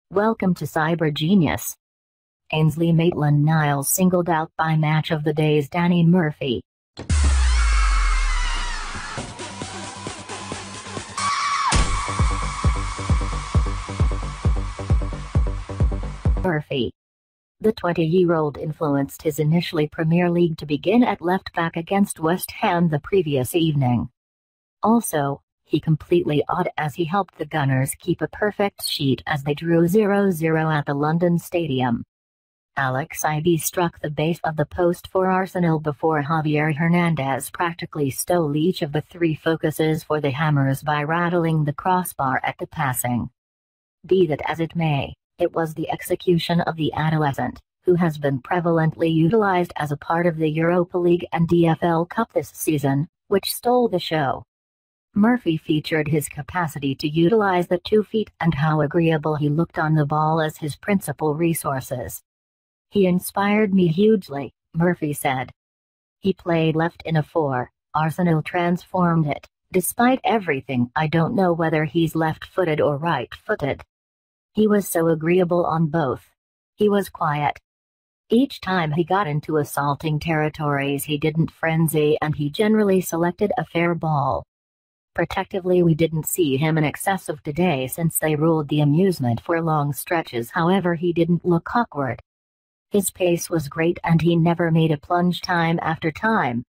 Welcome to Cyber Genius. Ainsley Maitland-Niles singled out by Match of the Day's Danny Murphy. Murphy. The 20-year-old influenced his initially Premier League to begin at left-back against West Ham the previous evening. Also, he completely awed as he helped the Gunners keep a perfect sheet as they drew 0-0 at the London Stadium. Alex Iwobi struck the base of the post for Arsenal before Javier Hernandez practically stole each of the three focuses for the Hammers by rattling the crossbar at the passing. Be that as it may, it was the execution of the adolescent, who has been prevalently utilized as a part of the Europa League and DFL Cup this season, which stole the show. Murphy featured his capacity to utilize the 2 feet and how agreeable he looked on the ball as his principal resources. He inspired me hugely, Murphy said. He played left in a 4, Arsenal transformed it. Despite everything, I don't know whether he's left-footed or right-footed. He was so agreeable on both. He was quiet. Each time he got into assaulting territories he didn't frenzy and he generally selected a fair ball. Protectively we didn't see him in excessive today since they ruled the amusement for long stretches, however he didn't look awkward. His pace was great and he never made a plunge time after time.